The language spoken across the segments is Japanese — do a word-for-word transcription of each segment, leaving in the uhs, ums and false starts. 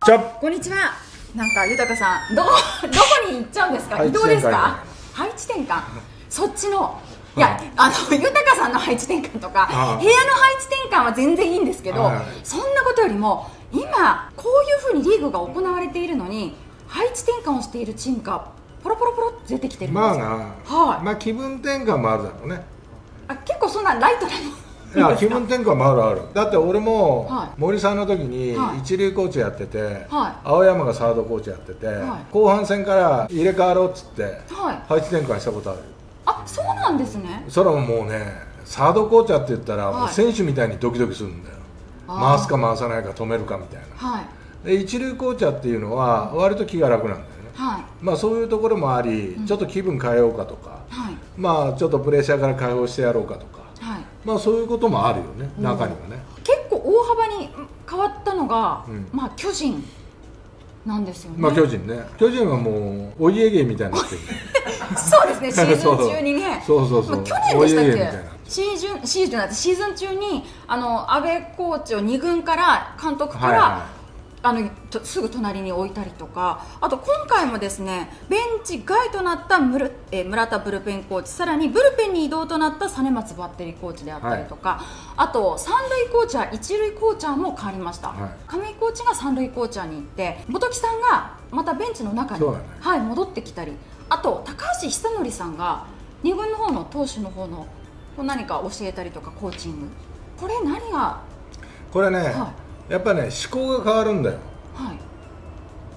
ちは。 こんにちは。なんか豊さん、どこどこに行っちゃうんですか。移動ですか。配置転換。そっちの。いや、あの豊さんの配置転換とか部屋の配置転換は全然いいんですけど、そんなことよりも今こういうふうにリーグが行われているのに配置転換をしているチームがポロポロポロって出てきてるんですよ。 まあな、はい、まあ気分転換もあるだろうね。 あ、結構そんなライトなの。 いや、気分転換もあるある。だって俺も森さんの時に一塁コーチやってて、はい、青山がサードコーチやってて、はい、後半戦から入れ替わろうっつって、はい、配置転換したことある。 あ、そうなんですね。 それはもうね、サードコーチャーって言ったら、はい、選手みたいにドキドキするんだよ。回すか回さないか止めるかみたいな、はい、で一塁コーチャーっていうのは割と気が楽なんだよね、はい、まあそういうところもあり、うん、ちょっと気分変えようかとか、はい、まあちょっとプレッシャーから解放してやろうかとか、はい、まあそういうこともあるよね、うん、中にはね。 結構大幅に変わったのが、うん、まあ巨人なんですよね。 まあ巨人ね、巨人はもうお家芸みたいになってるそうですね、シーズン中にね。 そうそうそう、 去年でしたっけ、シーズンシーズンシーズン中にあの安倍コーチをに軍から監督から、はいはい、あのとすぐ隣に置いたりとか、あと今回もですね、ベンチ外となったムル、え村田ブルペンコーチ、さらにブルペンに移動となった実松バッテリーコーチであったりとか、はい、あと三塁コーチャー、一塁コーチャーも変わりました、はい、亀井コーチが三塁コーチャーに行って、本木さんがまたベンチの中に、ね、はい、戻ってきたり、あと高橋久典さんがに軍の方の投手の方の何か教えたりとか、コーチング、これ何がこれね、はい、やっぱね、思考が変わるんだよ、はい、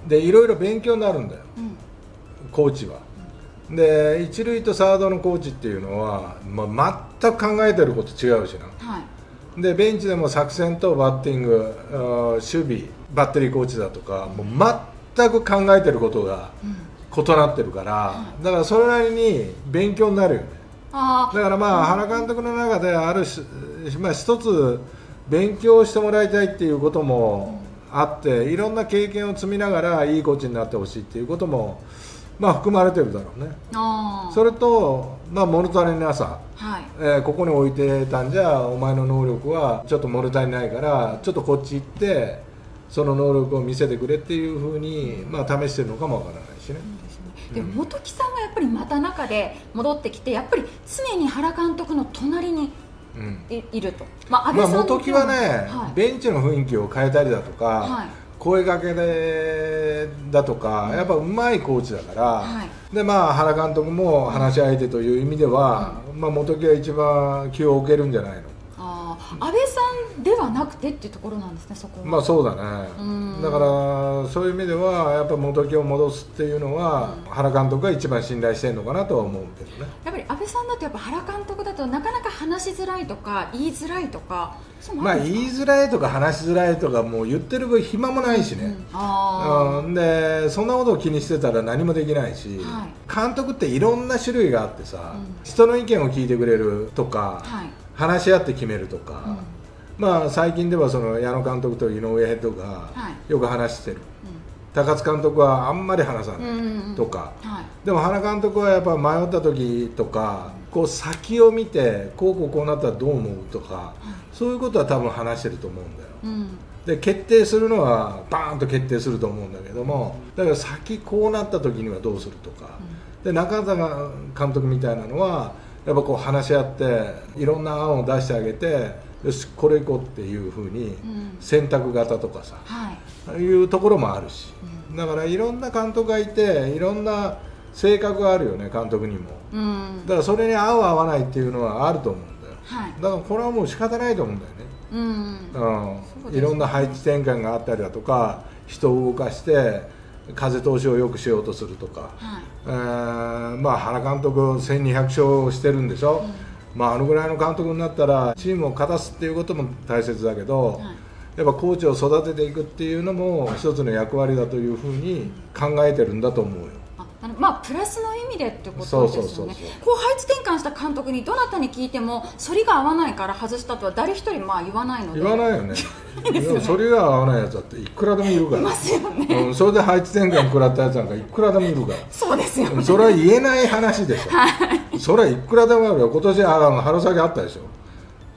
でいろいろ勉強になるんだよ、うん、コーチは、うん、で一塁とサードのコーチっていうのは、まあ、全く考えてること違うしな、はい、でベンチでも作戦とバッティング、守備、バッテリーコーチだとか、もう全く考えてることが異なってるから、うん、だからそれなりに勉強になるよね。だからまあ原監督の中であるし、まあ、一つ勉強してもらいたいっていうこともあって、いろんな経験を積みながらいいコーチになってほしいっていうこともまあ含まれてるだろうね。それと、まあ、物足りなさ、はい、えー、ここに置いてたんじゃお前の能力はちょっと物足りないからちょっとこっち行ってその能力を見せてくれっていうふうに、まあ、試してるのかもわからないしね。 でも本木さんがやっぱりまた中で戻ってきて、やっぱり常に原監督の隣に い,、うん、いると、まあ、安倍さんの、 まあ、本木はね、はい、ベンチの雰囲気を変えたりだとか、はい、声かけでだとか、うん、やっぱうまいコーチだから、はい、でまあ、原監督も話し相手という意味では、うん、まあ、本木は一番気を置けるんじゃないの。 あ、安倍さんではなくてっていうところなんですね、そこは。 まあそうだね、だからそういう意味ではやっぱ元木を戻すっていうのは、うん、原監督が一番信頼してるのかなとは思うけどね。 やっぱり安倍さんだとやっぱ原監督だとなかなか話しづらいとか言いづらいとか、 まあ言いづらいとか話しづらいとかもう言ってる分暇もないしね、うん、あ、うん、でそんなことを気にしてたら何もできないし、はい、監督っていろんな種類があってさ、うん、人の意見を聞いてくれるとか、はい、話し合って決めるとか、うん、まあ最近ではその矢野監督と井上ヘッドがよく話してる、はい、高津監督はあんまり話さないとか、はい、でも原監督はやっぱ迷った時とか、こう先を見てこうこうこうなったらどう思うとか、はい、そういうことは多分話してると思うんだよ、うん、で決定するのはバーンと決定すると思うんだけども、だから先こうなった時にはどうするとか、うん、で中澤監督みたいなのはやっぱこう話し合っていろんな案を出してあげて、よしこれ行こうっていうふうに選択型とかさ、うん、はい、いうところもあるし、うん、だからいろんな監督がいていろんな性格があるよね、監督にも、うん、だからそれに合う合わないっていうのはあると思うんだよ、はい、だからこれはもう仕方ないと思うんだよね、うんうん、いろんな配置転換があったりだとか、人を動かして風通しを良くしようとするとか、はい、えー、まあ原監督せんにひゃく勝してるんでしょ、うん、まあ、あのぐらいの監督になったらチームを勝たすっていうことも大切だけど、はい、やっぱコーチを育てていくっていうのも一つの役割だというふうに考えてるんだと思うよ。 あのまあ、プラスの意味でってことですよね。こう配置転換した監督にどなたに聞いても反りが合わないから外したとは誰一人まあ言わないので。 言わないよね。でも反りが合わないやつだっていくらでもいるから。 いますよね、 うん、それで配置転換食らったやつなんかいくらでもいるから。 そうですよね。 それは言えない話でしょ、はい、それはいくらでもあるよ。今年あの春先あったでしょ。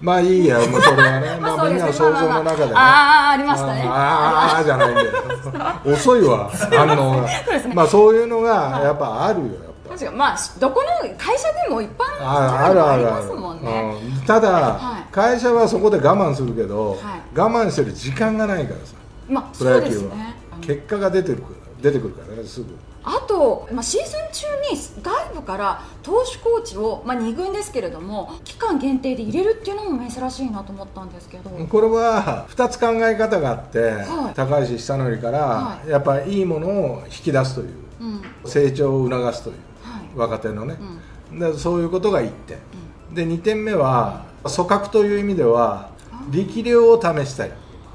まあいいや、もうそれはね、まあみんなの想像の中でね、 ああありましたね、 ああじゃないんだよ、遅いわ反応が。まあそういうのがやっぱあるよ。 確かまあどこの会社でも一般あるあるある、ただ会社はそこで我慢するけど、我慢してる時間がないからさ、プロ野球は結果が出てる出てくるからね、すぐ。 あと、まあ、シーズン中に外部から投手コーチを、まあ、に軍ですけれども期間限定で入れるっていうのも珍しいなと思ったんですけど、 これはふたつ考え方があって、はい、高橋久典から、はい、やっぱりいいものを引き出すという、うん、成長を促すという、はい、若手のね、うん、でそういうことがいってん、うん、でにてんめは組閣という意味では力量を試したい。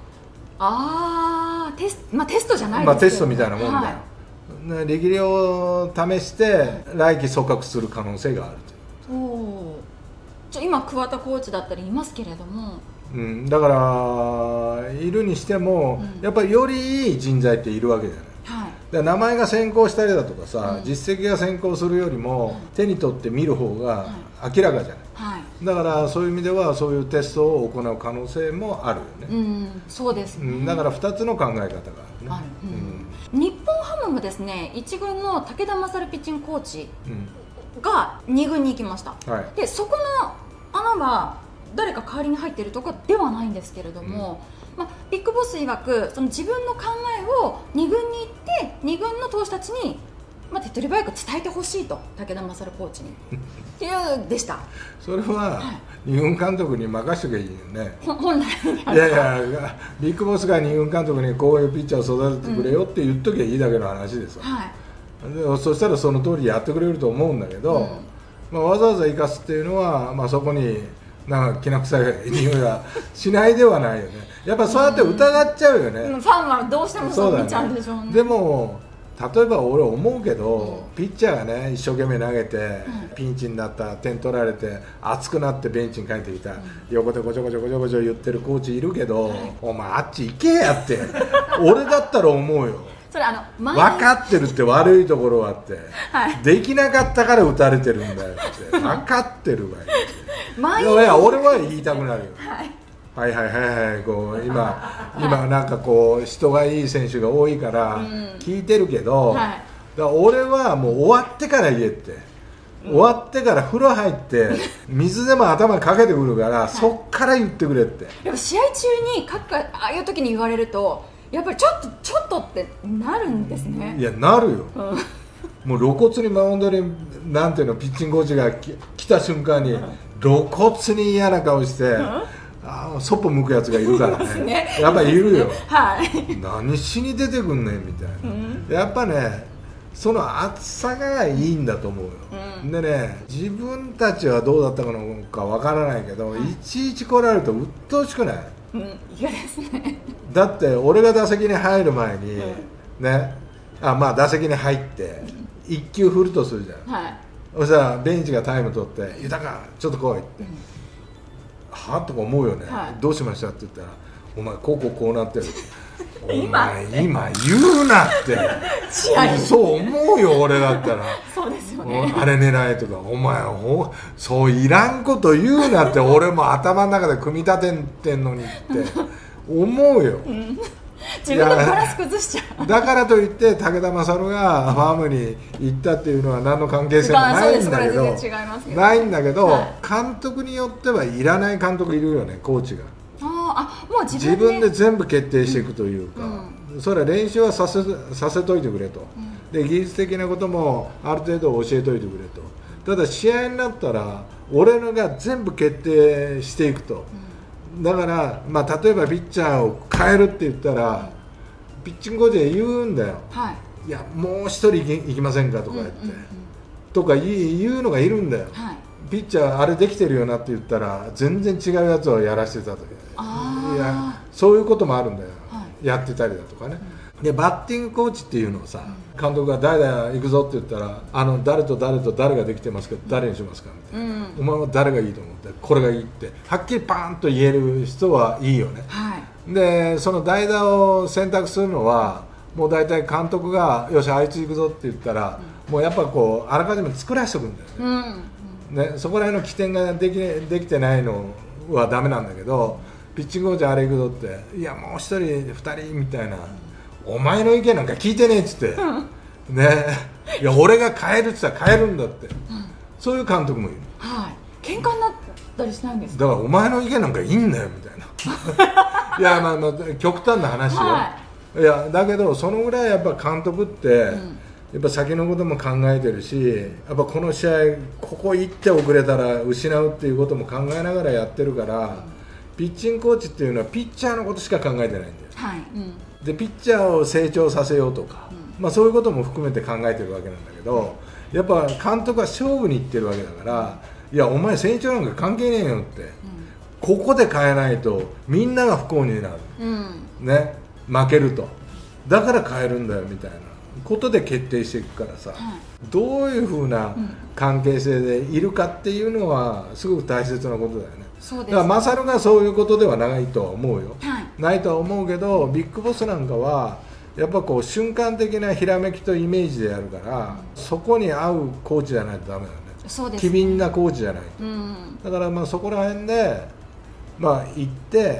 ああテス、まあ、テストじゃないですけど、 まあ、テストみたいなもんだよ、はい、力量を試して来季組閣する可能性があるという。 おじゃ今桑田コーチだったりいますけれども、 うん、だからいるにしても、うん、やっぱりよりいい人材っているわけじゃない、はい、だ名前が先行したりだとかさ、うん、実績が先行するよりも、うん、手に取って見る方が明らかじゃない、はい、だからそういう意味ではそういうテストを行う可能性もあるよね、うん、 そうですね、 うん、だからふたつの考え方があるね、ある、 うん、日本ハムもですねいち軍の武田勝ピッチングコーチがに軍に行きました、はい、でそこの穴は誰か代わりに入っているとかではないんですけれども、うんまあ、ビッグボス曰くその自分の考えをに軍に行ってに軍の投手たちに、まあ、手っ取り早く伝えてほしいと武田勝コーチにっていうでした。 それはに軍監督に任せとけばいいよね。 本来いやいやビッグボスがに軍監督にこういうピッチャーを育ててくれよって言っときゃいいだけの話ですよ、うんはい、でそしたらその通りやってくれると思うんだけど、うんまあ、わざわざ生かすっていうのは、まあ、そこになんかきな臭い匂いがしないではないよね。やっぱそうやって疑っちゃうよね、うん、 ファンはどうしてもそう見ちゃうんでしょうね。 でも例えば俺思うけど、うん、ピッチャーがね一生懸命投げて、うん、ピンチになった点取られて熱くなってベンチに帰ってきた、うん、横でごちょごちょごちょごちょ言ってるコーチいるけど、はい、お前あっち行けやって俺だったら思うよ。それあの分かってるって悪いところはあって、はい、できなかったから打たれてるんだよって分かってるわよ。いや俺は言いたくなるよ、はいはいはいはいはいこう今今なんかこう人がいい選手が多いから聞いてるけど、うんはい、だから俺はもう終わってから言えって、うん、終わってから風呂入って水でも頭にかけてくるから、はい、そっから言ってくれって。 やっぱ試合中に各ああいう時に言われるとやっぱりちょっとちょっとってなるんですね。 いやなるよ、うん、もう露骨にマウンドになんていうのピッチングコーチが来た瞬間に露骨に嫌な顔して、うんあそっぽ向くやつがいるからね、ねやっぱりいるよ、はい、何しに出てくんねんみたいな、うん、やっぱねその熱さがいいんだと思うよ、うん、でね自分たちはどうだったのかわからないけど、うん、いちいち来られると鬱陶しくない、 うん、嫌ですね。 だって俺が打席に入る前に、うん、ねあまあ打席に入っていっ球振るとするじゃん、はい、そしたらベンチがタイム取って「豊ちょっと来い」って、うんはとか思うよね、はい、どうしましたって言ったらお前こうこうこうなってるお前今言うなってそう思うよ俺だったらそうですよねあれ狙いとかお前ほそういらんこと言うなって俺も頭の中で組み立ててんのにって思うよ、うん自分のバランス崩しちゃう。 だからといって武田勝がファームに行ったっていうのは何の関係性もないんだけどないんだけど、はい、監督によってはいらない監督いるよねコーチが。 ああもう自分で, 自分で全部決定していくというか、うんうん、それは練習はさ せ, させといてくれと、うん、で技術的なこともある程度教えといてくれと。ただ試合になったら俺のが全部決定していくと、うん、だから、まあ、例えばピッチャーを変えるって言ったらピッチングコーチで言うんだよ、はい、いやもう一人行きませんかとか言って、うんうんうん、とか言うのがいるんだよ、はい、ピッチャーあれできてるよなって言ったら全然違うやつをやらせてたとか、いやそういうこともあるんだよ、はい、やってたりだとかね、うん、でバッティングコーチっていうのをさ、うん、監督が誰だ行くぞって言ったらあの誰と誰と誰ができてますけど誰にしますかみたいな、うん、お前は誰がいいと思ってこれがいいってはっきりパーンと言える人はいいよね、はい、でその代打を選択するのはもう大体監督がよしあいつ行くぞって言ったら、うん、もうやっぱこうあらかじめ作らせておくんだよね、うん、ねそこら辺の起点ができ、できてないのはダメなんだけど、ピッチングコーチあれ行くぞって、いやもう一人二人みたいな、お前の意見なんか聞いてねえっつって、ね、いや俺が変えるって言ったら変えるんだって、そういう監督もいる。 はい、喧嘩になったりしないんですか？ だからお前の意見なんかいいんだよみたいな。いやまあまあ極端な話よ、はい、いやだけどそのぐらいやっぱ監督って、うん、やっぱ先のことも考えてるし、やっぱこの試合ここ行って遅れたら失うっていうことも考えながらやってるから、うん、ピッチングコーチっていうのはピッチャーのことしか考えてないんだよ、 はい、うん、 でピッチャーを成長させようとか、うん、まあ、そういうことも含めて考えてるわけなんだけど、やっぱ監督は勝負にいってるわけだから、いやお前成長なんか関係ねえよって、うん、ここで変えないとみんなが不幸になる、うん、ね、負けると、だから変えるんだよみたいなことで決定していくからさ、はい、どういうふうな関係性でいるかっていうのはすごく大切なことだよね。 そうですね。 だからマサルがそういうことではないとは思うよ、はい、ないとは思うけど、ビッグボスなんかはやっぱこう瞬間的なひらめきとイメージでやるから、うん、そこに合うコーチじゃないとダメだよね。 そうですね、 機敏なコーチじゃないと、 うん、 だからまあそこら辺で、まあ、行って、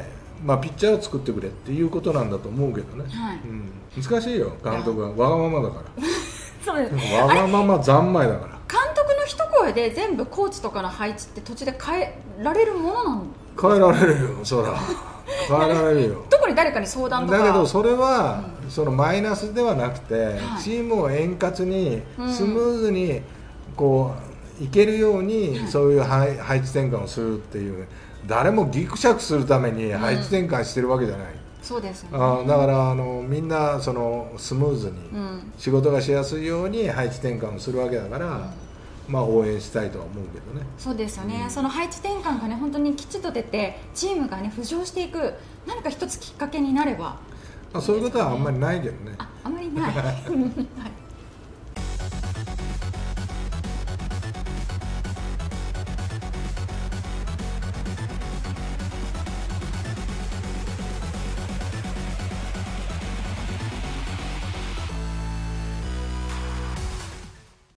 まあ、ピッチャーを作ってくれっていうことなんだと思うけどね、はい、うん、難しいよ監督はわがままだからそうです、 わがまま三昧だから。 監督の一声で全部コーチとかの配置って途中で変えられるものなんですか？ 変えられるよ、そら変えられるよ特に誰かに相談とか。 だけどそれは、うん、そのマイナスではなくて、はい、チームを円滑にスムーズにこういけるように、うん、そういう配配置転換をするっていう、誰もギクシャクするために配置転換してるわけじゃない、うん、 そうですよね。 あだからあのみんなそのスムーズに仕事がしやすいように配置転換をするわけだから、うん、まあ応援したいとは思うけどね。 そうですよね、うん、その配置転換がね本当にきちっと出てチームがね浮上していく何か一つきっかけになれば、 まあ、そういうことはあんまりないけどね。 あ、あんまりない、はい